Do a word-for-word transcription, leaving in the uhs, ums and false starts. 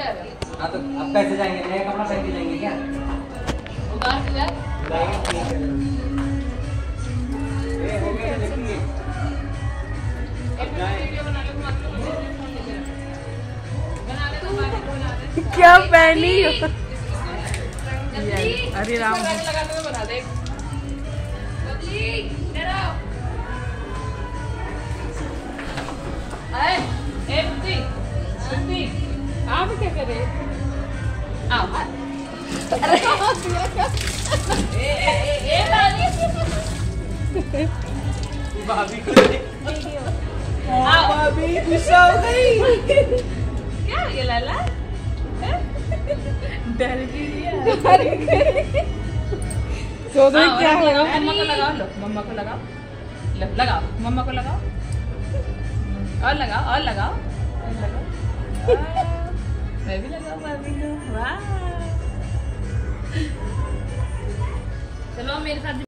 हाँ तो अब कैसे जाएंगे? नया कपड़ा पहन के जाएंगे क्या? उतार के जा। ये हो गया देखिए। अब जाएं। क्या पहनी हो? अरे राम लगा के बना दे। अरे ए बुद्धि बुद्धि आप क्या कर रहे आओ अरे ए ए ए भाभी को आओ भाभी गुस्सा हो गई। क्या ये लाला डर गई। सो दो क्या है? मम्मा को लगाओ लो मम्मा को लगाओ लो लगाओ मम्मा को लगाओ और लगाओ और लगाओ और लगाओ मैं भी लगाऊं भाभी को वाह चलो मेरे साथ